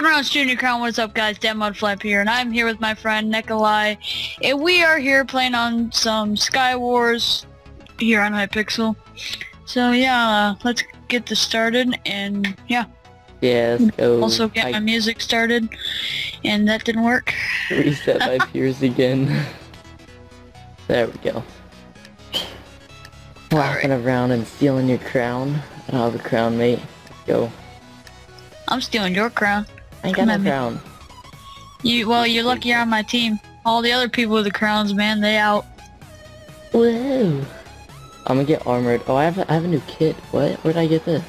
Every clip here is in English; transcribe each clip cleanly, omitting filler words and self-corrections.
Crown's Junior Crown, what's up guys? DeadMudFlap here, and I'm here with my friend Nikolai, and we are here playing on some Sky Wars here on Hypixel. So yeah, let's get this started, and yeah. Yeah, let's go. Also get my music started, and that didn't work. Reset my peers again. There we go. Walking around and stealing your crown. I don't have a crown, mate. Let's go. I'm stealing your crown. I ain't got no crown. Well, you're lucky you're on my team. All the other people with the crowns, man, they out. Whoa. I'm gonna get armored. Oh, I have a new kit. What? Where did I get this?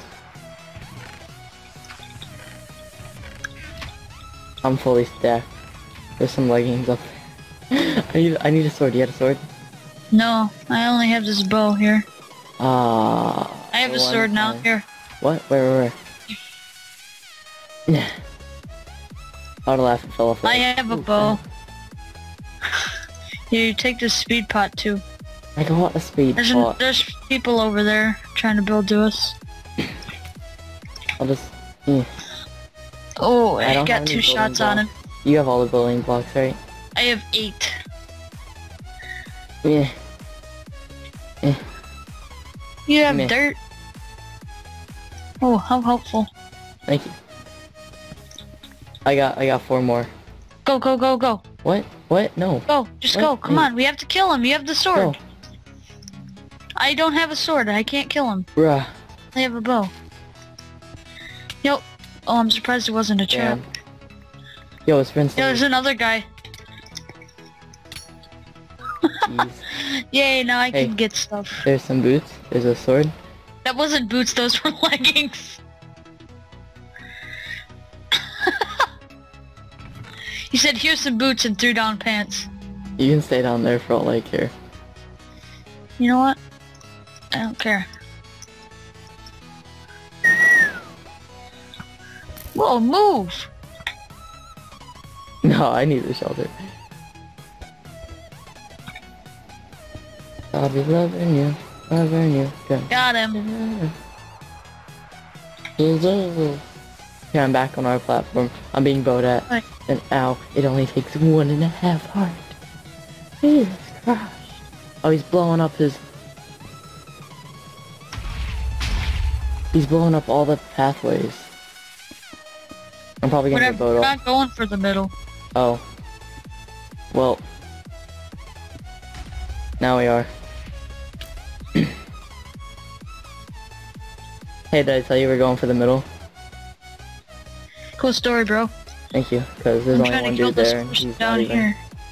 I'm fully stacked. There's some leggings up there. I need a sword. You have a sword? No, I only have this bow here. I have a sword now. Here. What? Where? Yeah. I would laugh and fell off. I have a bow. Here, you take this speed pot too. I don't want a speed pot. There's people over there trying to build to us. I'll just... Yeah. Oh, I got 2 shots on him. You have all the building blocks, right? I have 8. Yeah. You have dirt. Oh, how helpful. Thank you. I got 4 more. Go. What? What? No. Go. Just go. Come on. We have to kill him. You have the sword. Go. I don't have a sword. I can't kill him. Bruh. I have a bow. Yo. Oh, I'm surprised it wasn't a trap. Yo, it's been. Yo, there's another guy. Yay, now I can get stuff. There's some boots. There's a sword. That wasn't boots, those were leggings. He said, here's some boots, and threw down pants. You can stay down there for all I care. You know what? I don't care. Whoa, move! No, I need a shelter. I'll be loving you. Got him. Yeah, I'm back on our platform. I'm being bowed at. Right. And ow, it only takes 1.5 heart. Jesus Christ. Oh, he's blowing up his... He's blowing up all the pathways. I'm probably gonna get bowed We're off. not going for the middle. Oh. Well. Now we are. Hey, did I tell you we're going for the middle? Cool story, bro. Thank you, because there's only one dude there and he's down here.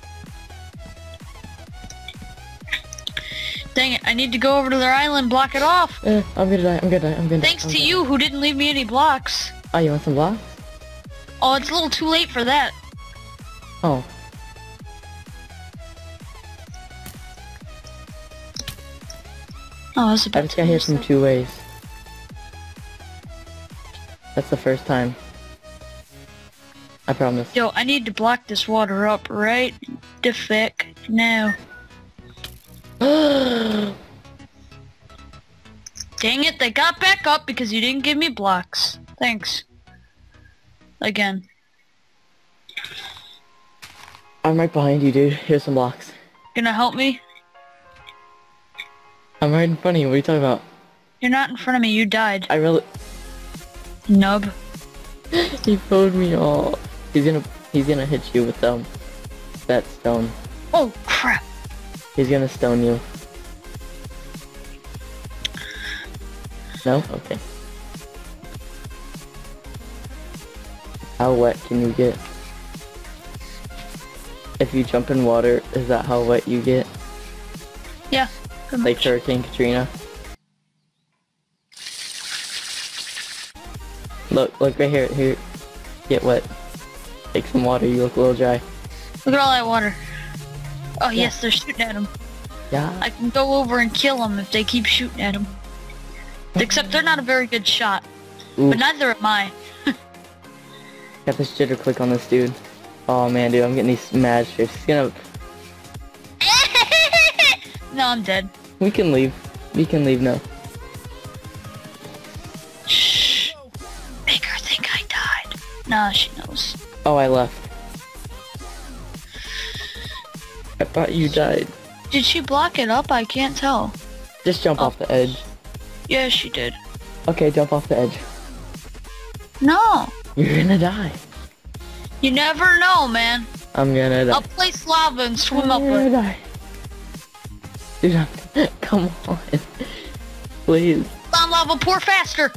Dang it, I need to go over to their island, block it off. I'm gonna die, I'm gonna die. Thanks to you who didn't leave me any blocks. Oh, you want some blocks? Oh, it's a little too late for that. Oh. Oh, that's I just got hit from 2 ways. That's the first time. I promise. Yo, I need to block this water up right the fuck now. Dang it, they got back up because you didn't give me blocks. Thanks. Again. I'm right behind you, dude. Here's some blocks. Gonna help me? I'm right in front of you. What are you talking about? You're not in front of me, you died. I really... Nub. He phoned me off. He's gonna hit you with that stone. Oh crap. He's gonna stone you. No? Okay. How wet can you get? If you jump in water, is that how wet you get? Yeah. Like Hurricane Katrina? Look right here. Here. Get wet. Take some water, you look a little dry. Look at all that water. Oh yeah. Yes, they're shooting at him. Yeah. I can go over and kill them if they keep shooting at him. Except they're not a very good shot. Ooh. But neither am I. Got this jitter click on this dude. Oh man, dude, I'm getting these mad shifts. He's gonna... No, I'm dead. We can leave. We can leave now. Shh. Make her think I died. Nah, she knows. Oh, I left. I thought you died. Did she block it up? I can't tell. Just jump off the edge. Yeah, she did. Okay, jump off the edge. No. You're gonna die. You never know, man. I'm gonna die. I'll place lava and swim up I'm with gonna die. Dude, come on. Please. on lava, pour faster.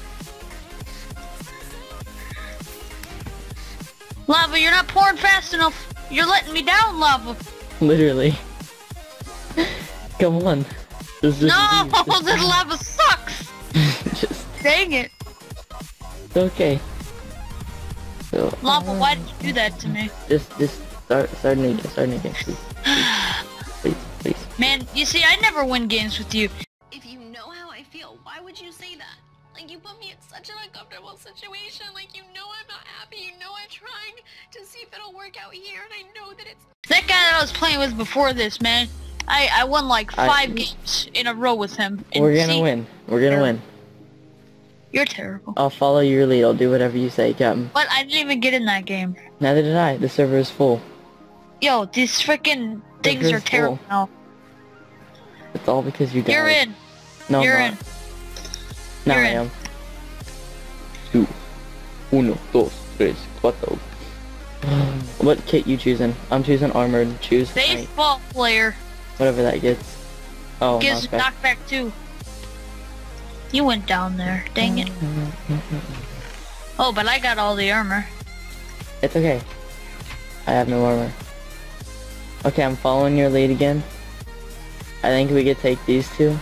Lava, you're not pouring fast enough. You're letting me down, lava. Literally. Come on. Just No, leave. this lava sucks. Just, Dang it. it's okay. So, Lava, why did you do that to me? Just start again, please. Please. Man, you see, I never win games with you. If you know how I feel, why would you say that? Like, you put me in such an uncomfortable situation. Like, you know I'm not happy. You know I'm trying to see if it'll work out here, and I know that it's... That guy that I was playing with before this, man, I won like 5 games in a row with him. And We're gonna see, win. We're gonna win. You're terrible. I'll follow your lead. I'll do whatever you say, Captain. But I didn't even get in that game. Neither did I. The server is full. Yo, these freaking things Server's are terrible full. now. It's all because you died. You're in. No, You're I'm in. not. Now You're I in. am. 2, 1, 2, 3, 4. What kit you choosing? I'm choosing armored. Choose tank. Baseball player Whatever that gets. Oh, gives knockback. knockback too. You went down there. Dang it. Oh, but I got all the armor. It's okay. I have no armor. Okay, I'm following your lead again. I think we could take these two.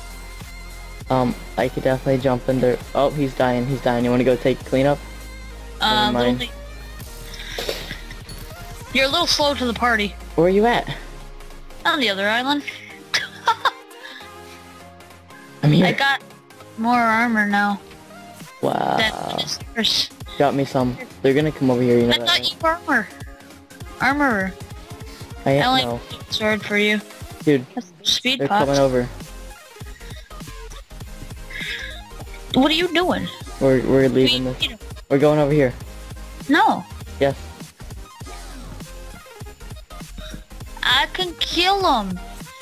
I could definitely jump in there. Oh, he's dying. He's dying. You want to go take cleanup? Never mind. Little You're a little slow to the party. Where are you at? On the other island. I'm here. I got more armor now. Wow. That is Got me some. They're gonna come over here, you know I that, thought right? you were armorer. I I only know. have a sword for you. Dude, That's speed they're pops. coming over. What are you doing? We're leaving this. We're going over here. No. Yes. I can kill him.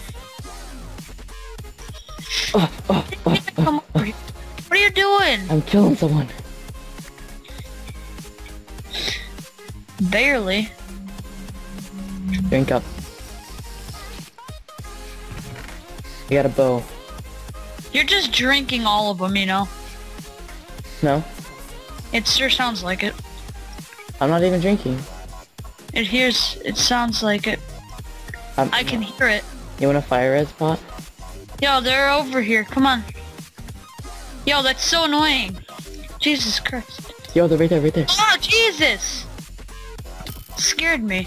Come over here. What are you doing? I'm killing someone. Barely. Drink up. I got a bow. You're just drinking all of them, you know. No? It sure sounds like it. I'm not even drinking. It sounds like it. I can hear it. You want a fire red spot? Yo, they're over here. Come on. Yo, that's so annoying. Jesus Christ. Yo, they're right there, right there. Oh, Jesus! Scared me.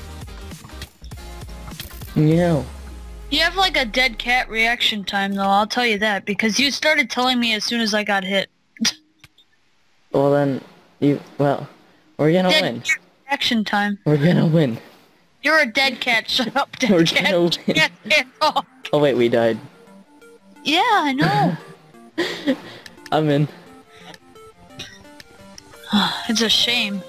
No. You have like a dead cat reaction time though, I'll tell you that, because you started telling me as soon as I got hit. Well then, we're gonna Dead win. cat reaction time. We're gonna win. You're a dead cat, shut up, dead We're cat. gonna win. Can't talk. Oh wait, we died. Yeah, I know. I'm in. It's a shame.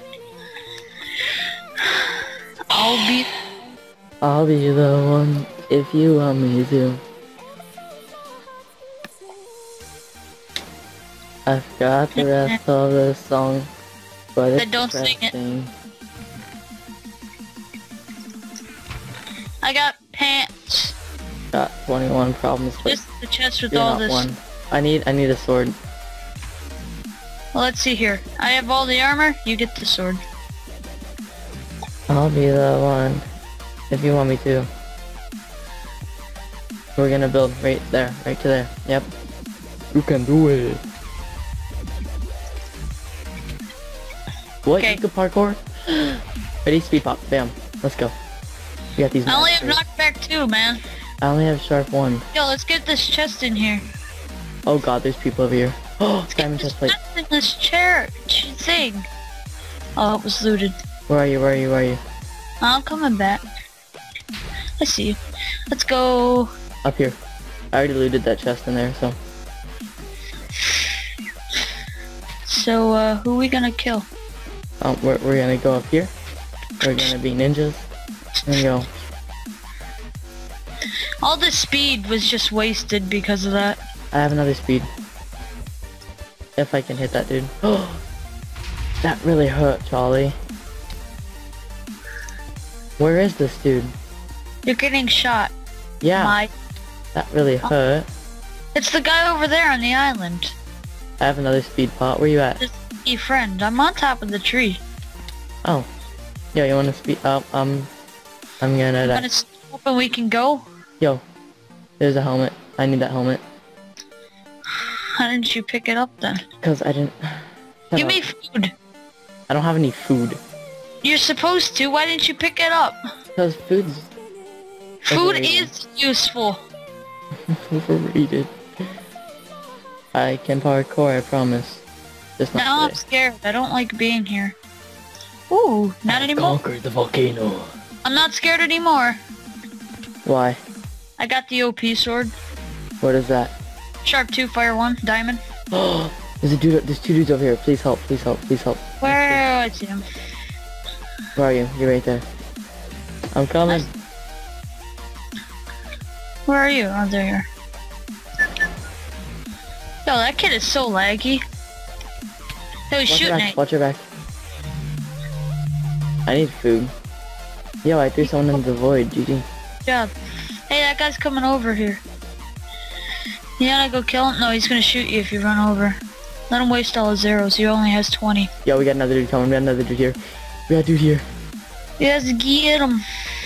I'll be the one if you want me to. I forgot the rest of the song, but it's Then don't sing it. depressing. I got pants. Got 21 problems, but Just the chest with you're all not this. one. I need a sword. Well, let's see here. I have all the armor, you get the sword. I'll be the one if you want me to. We're gonna build right there, right to there. Yep. You can do it. What? Okay. You can parkour? Ready? Speed pop. Bam. Let's go. We got these. I only have masters. knockback 2, man. I only have sharp 1. Yo, let's get this chest in here. Oh god, there's people over here. Oh, diamond chest plate. Chest in this chair thing. Oh, it was looted. Where are you? Where are you? Where are you? I'm coming back. I see you. Let's go. Up here. I already looted that chest in there, so. So, who are we gonna kill? We're gonna go up here. We're gonna be ninjas. There we go. All this speed was just wasted because of that. I have another speed. If I can hit that dude. Oh, that really hurt, Charlie. Where is this dude? You're getting shot. Yeah, that really hurt. It's the guy over there on the island. I have another speed pot. Where you at? Just your friend. I'm on top of the tree. Oh. Yo, you wanna speed up? I'm gonna die. When it's open, we can go. Yo, there's a helmet. I need that helmet. Why didn't you pick it up then? Cause I didn't. Shut Give up. me food. I don't have any food. You're supposed to. Why didn't you pick it up? Cause food's Food overrated. is useful. Overrated. I can parkour, I promise. Just not Now I'm today. scared. I don't like being here. Ooh, not anymore. Conquered the volcano. I'm not scared anymore. Why? I got the OP sword. What is that? Sharp 2, fire 1, diamond. There's a dude. There's 2 dudes over here. Please help. Please help. Please help. Where? I see him. Where are you? You're right there. I'm coming. Where are you? Oh, there you are. Yo, that kid is so laggy. Yo, he's Watch your shooting back. at Watch your back. I need food. Yo, I threw someone into the void. GG. Good job. Hey, that guy's coming over here. You gotta go kill him? No, he's gonna shoot you if you run over. Let him waste all his arrows. He only has 20. Yo, we got another dude coming. We got another dude here. We got a dude here. Yes, get him.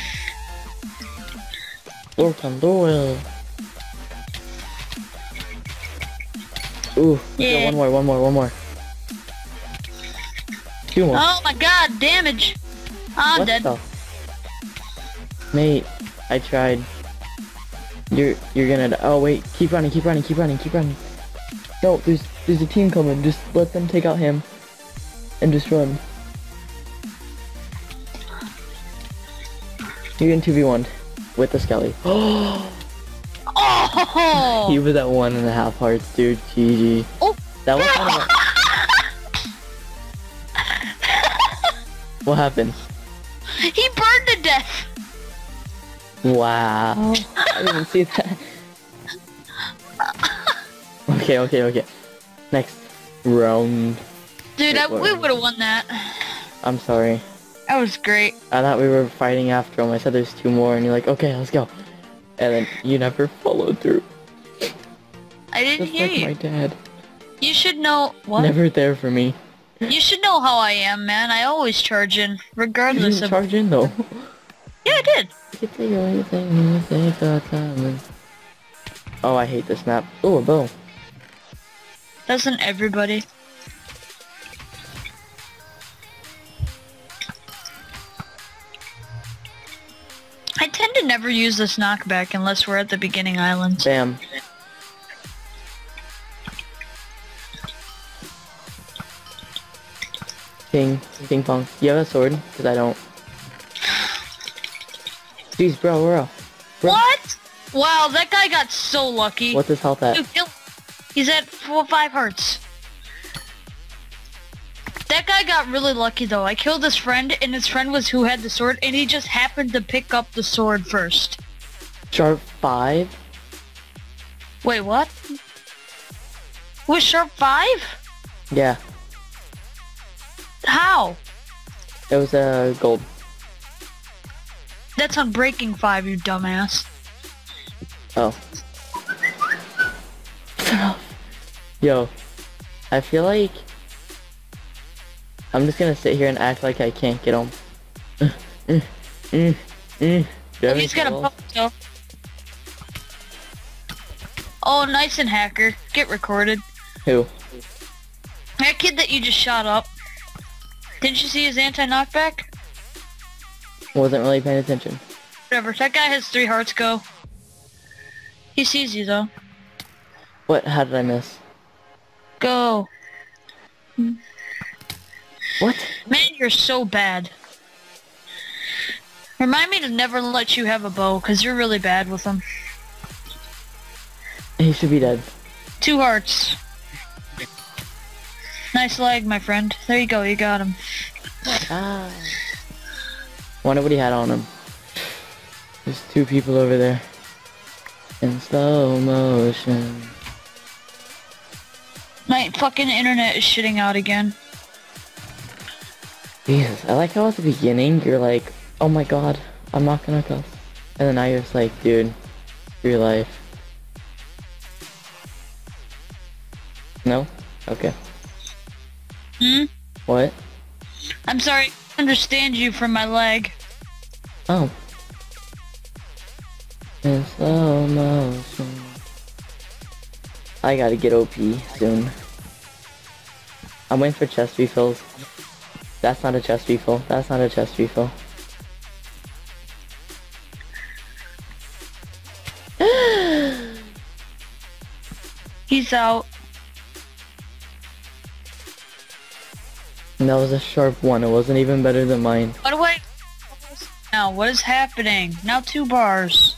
Welcome, Doyle. Ooh. Yeah. Yo, one more. 2 more. Oh my god, damage. I'm What dead. the? Mate, I tried. You're gonna die. Oh wait, keep running. No, there's a team coming. Just let them take out him. And just run. You're in 2v1 with the skelly. Oh! He was at 1.5 hearts, dude. GG. Oh. That was kind of What happened? He burned to death. Wow. I didn't see that. Okay. Next round. Dude, Wait, we would have won that. I'm sorry. That was great. I thought we were fighting after him. I said there's 2 more and you're like, okay, let's go. And then you never followed through. I didn't Just hear like you. my dad. You should know what? Never there for me. You should know how I am, man. I always charge in, You regardless didn't of. charge in though. Yeah, I did. Oh, I hate this map. Oh, a bow. Doesn't everybody? I tend to never use this knockback unless we're at the beginning islands. Bam. Ping pong. You have a sword? Because I don't. Jeez, bro. What? Wow, that guy got so lucky. What's his health at? Dude, he's at 5 hearts. That guy got really lucky though. I killed his friend, and his friend was who had the sword, and he just happened to pick up the sword first. Sharp 5? Wait, what? Was Sharp 5? Yeah. How? It was a gold. That's on Breaking 5, you dumbass. Oh. Yo. I feel like I'm just gonna sit here and act like I can't get him. He's got a bow though. Oh, nice and hacker. Get recorded. Who? That kid that you just shot up. Didn't you see his anti-knockback? Wasn't really paying attention. Whatever. That guy has 3 hearts. Go. He sees you though. What? How did I miss? Go. What? Man, you're so bad. Remind me to never let you have a bow, because you're really bad with them. He should be dead. 2 hearts. Nice leg, my friend. There you go, you got him. Ah. Wonder what he had on him. There's two people over there. In slow motion. My fucking internet is shitting out again. Jesus, I like how at the beginning you're like, oh my god, I'm not gonna cuss. And then now you're just like, dude, your life. No? Okay. Hmm? What? I'm sorry, I don't understand you from my leg. Oh. In slow motion. I gotta get OP soon. I'm waiting for chest refills. That's not a chest refill. That's not a chest refill. He's out. And that was a sharp one. It wasn't even better than mine. What do I... Now, what is happening? Now 2 bars.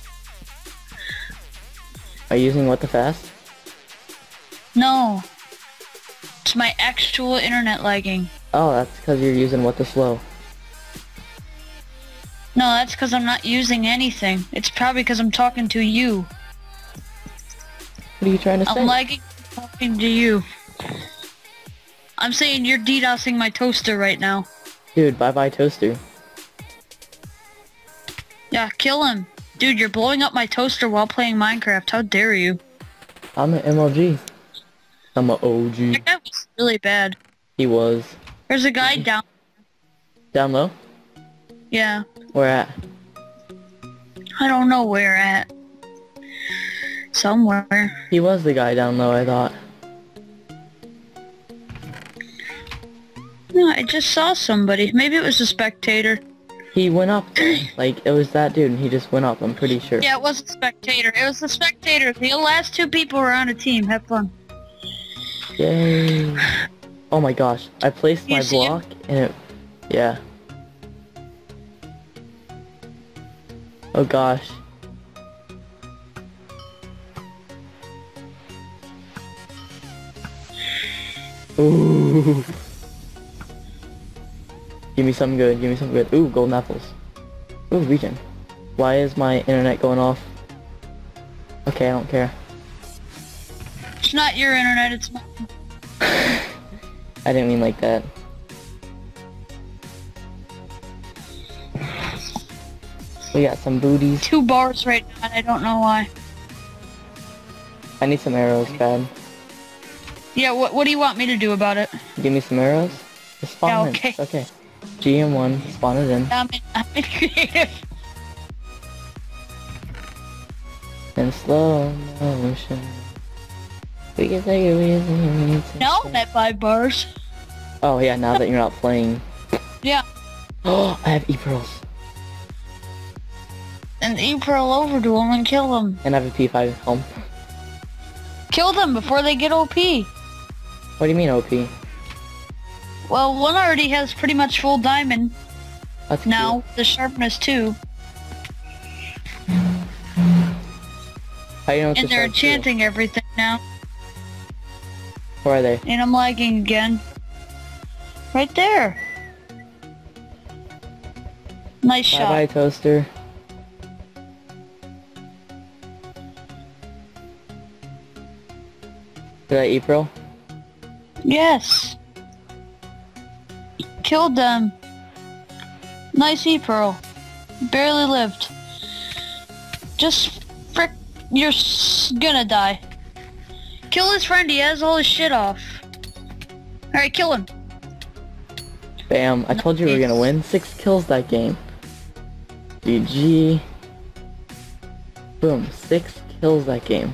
Are you using what the fast? No. It's my actual internet lagging. Oh, that's because you're using what the slow. No, that's because I'm not using anything. It's probably because I'm talking to you. What are you trying to say? I'm lagging talking to you. I'm saying you're DDoSing my toaster right now. Dude, bye-bye toaster. Yeah, kill him. Dude, you're blowing up my toaster while playing Minecraft. How dare you? I'm an MLG. I'm an OG. That guy was really bad. He was. There's a guy down. Down low? Yeah. Where at? I don't know where at. Somewhere. He was the guy down low, I thought. No, I just saw somebody. Maybe it was a spectator. He went up though. Like, it was that dude and he just went up, I'm pretty sure. Yeah, it was a spectator. It was a spectator. The last 2 people were on a team. Have fun. Yay. Oh my gosh. I placed You my see him? block and it... Yeah. Oh gosh. Ooh. Give me something good, give me something good. Ooh, golden apples. Ooh, regen. Why is my internet going off? Okay, I don't care. It's not your internet, it's mine. I didn't mean like that. We got some booties. 2 bars right now, and I don't know why. I need some arrows, bad. Yeah, what do you want me to do about it? Give me some arrows. Just spawn Yeah, in. okay. It's okay. GM1, spawn it in. I'm in creative. In slow motion. We can take it, we can take it. No, I'm at 5 bars. Oh yeah, now that you're not playing. Yeah. Oh, I have E-pearls. And you pearl over to them and kill them. And I have a P5 helm. Kill them before they get OP. What do you mean OP? Well, one already has pretty much full diamond. That's Now, the sharpness too. How you know it's And a they're sharp tool? enchanting everything now. Where are they? And I'm lagging again. Right there. Nice shot. Bye-bye, toaster. Did I E-pearl? Yes. Killed them. Nice E-pearl. Barely lived. Just frick, gonna die. Kill his friend, he has all his shit off. Alright, kill him. Bam, I told you we were gonna win. 6 kills that game. GG. Boom, 6 kills that game.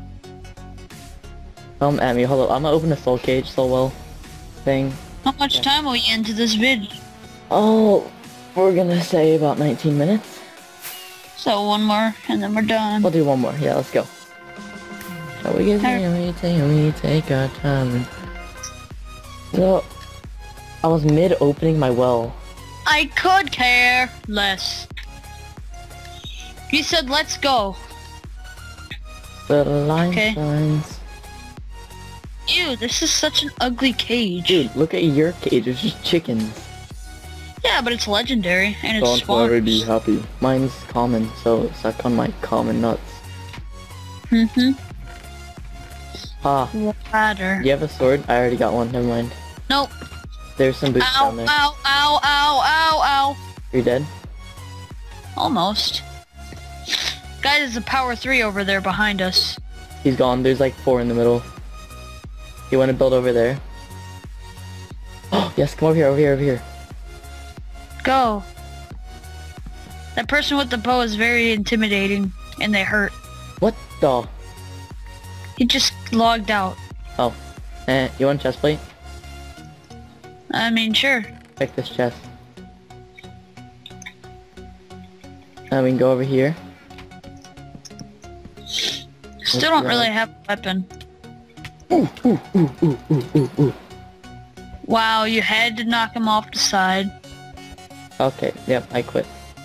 Come at me, hold up. I'm gonna open a soul cage, soul well thing. How much time are we into this vid? Oh, we're gonna say about 19 minutes. So one more, and then we're done. We'll do one more. Yeah, let's go. Shall we get we take our time. So, I was mid opening my well. I could care less. You said let's go. The line Okay. signs. Ew, this is such an ugly cage. Dude, look at your cage. It's just chickens. Yeah, but it's legendary, and it's Don't spawned. worry, be happy. Mine's common, so suck on my common nuts. Mm-hmm. Ah, Ladder. you have a sword? I already got one, never mind. Nope. There's some boots Ow, down there. ow, ow, ow, ow, ow. You're dead? Almost. Guys, there's a power 3 over there behind us. He's gone. There's like 4 in the middle. You want to build over there? Oh, yes, come over here, over here, over here. Go. That person with the bow is very intimidating, and they hurt. What the? He just logged out. Oh. You want a chest plate? I mean, sure. Check this chest. Now we can go over here. Still don't really have a weapon. Ooh, ooh, ooh, ooh, ooh, ooh, ooh. Wow, you had to knock him off the side. Okay, yep, I quit.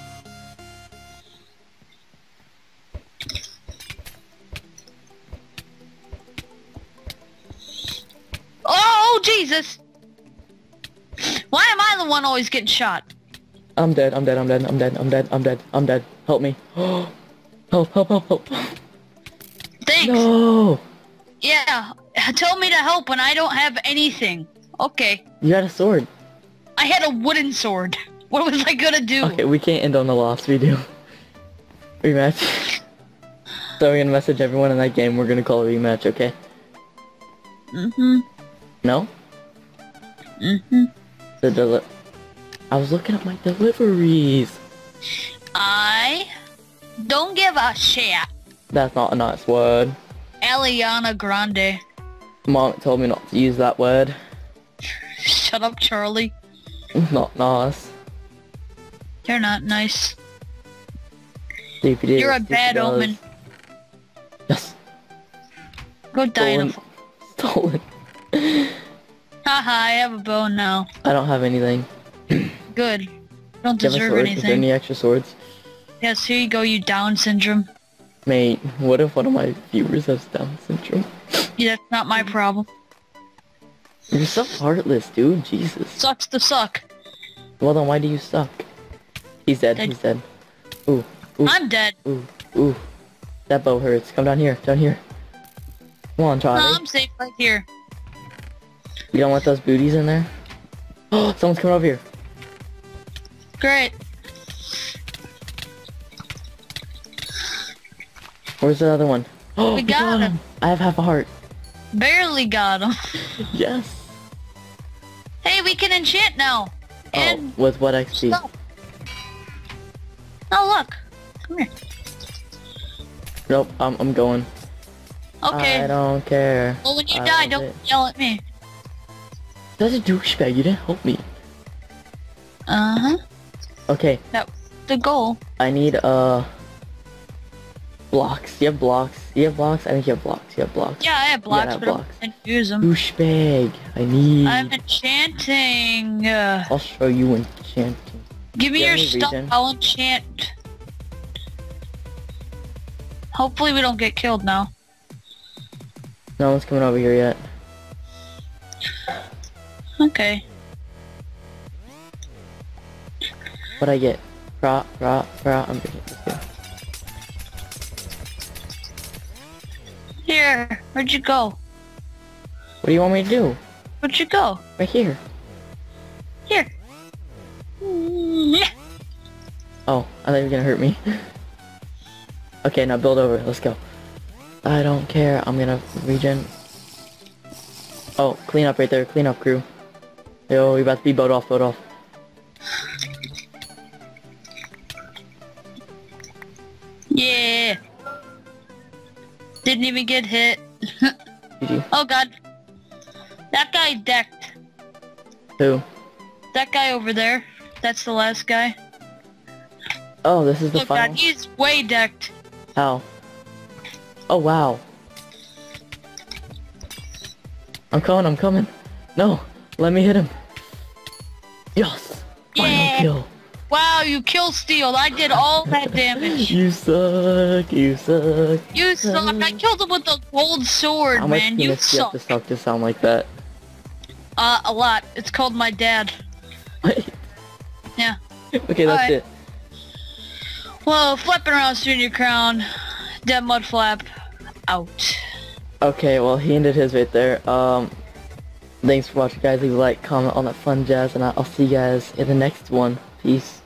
Oh, Jesus! Why am I the one always getting shot? I'm dead, I'm dead, I'm dead, I'm dead, I'm dead, I'm dead, I'm dead. Help me. Help, help, help, help. Thanks. No! Yeah, tell me to help when I don't have anything. Okay. You had a sword. I had a wooden sword. What was I gonna do? Okay, we can't end on the loss, we do. Rematch. So we're gonna message everyone in that game, we're gonna call a rematch, okay? Mm-hmm. No? Mm-hmm. I was looking at my deliveries. I don't give a shit. That's not a nice word. Ariana Grande. Mom told me not to use that word. Shut up, Charlie. It's not nice. You're not nice. Stupid is, You're a stupid bad does. omen. Yes. Go die in a... Stolen. Haha, I have a bow now. I don't have anything. Good. Don't Do you have a deserve sword? Is there anything. any extra swords? Yes, here you go, you Down syndrome. Mate, what if one of my viewers has Down syndrome? Yeah, that's not my problem. You're so heartless, dude. Jesus. Sucks to suck. Well then, why do you suck? He's dead. Dead. He's dead. Ooh. Ooh. I'm dead. Ooh. Ooh. That bow hurts. Come down here. Down here. Come on, Charlie. No, I'm safe right here. You don't want those booties in there? Oh, someone's coming over here. Great. Where's the other one? Oh, We got him. I have half a heart. Barely got him. Yes. Hey, we can enchant now. And Oh, with what XP? stuff. Oh, look. Come here. Nope, I'm going. Okay. I don't care. Well, when you I die, love don't it. yell at me. That's a douchebag. You didn't help me. Uh-huh. Okay, That was the goal. I need blocks. You have blocks. You have blocks. I think you have blocks. You have blocks. Yeah, I have blocks, have but blocks. I didn't use them. Douchebag. I need. I'm enchanting. I'll show you enchanting. Give me Do you your have any stuff. regen? I'll enchant. Hopefully we don't get killed now. No one's coming over here yet. Okay. What'd I get? I'm getting this here. Here. Where'd you go? What do you want me to do? Where'd you go? Right here. Here. Oh, I thought you were gonna hurt me. Okay, now build over. Let's go. I don't care. I'm gonna regen. Oh, clean up right there. Clean up, crew. Yo, we about to be boat off, boat off. Yeah. Didn't even get hit. GG. Oh god. That guy decked. Who? That guy over there. That's the last guy. Oh, this is the Oh final? god, he's way decked. How? Oh, wow. I'm coming. No, let me hit him. Yes. Final Yeah. kill. Wow, you kill Steel. I did all that damage. You suck. You suck. You suck. I killed him with a gold sword, How much man. You penis do you have suck. to suck to sound like that? A lot. It's called my dad. Wait. Okay, that's Alright. it. Well, flapping around Studio Crown, Dead Mud Flap, out. Okay, well, he ended his right there. Thanks for watching, guys. Leave a like, comment, all that fun jazz, and I'll see you guys in the next one. Peace.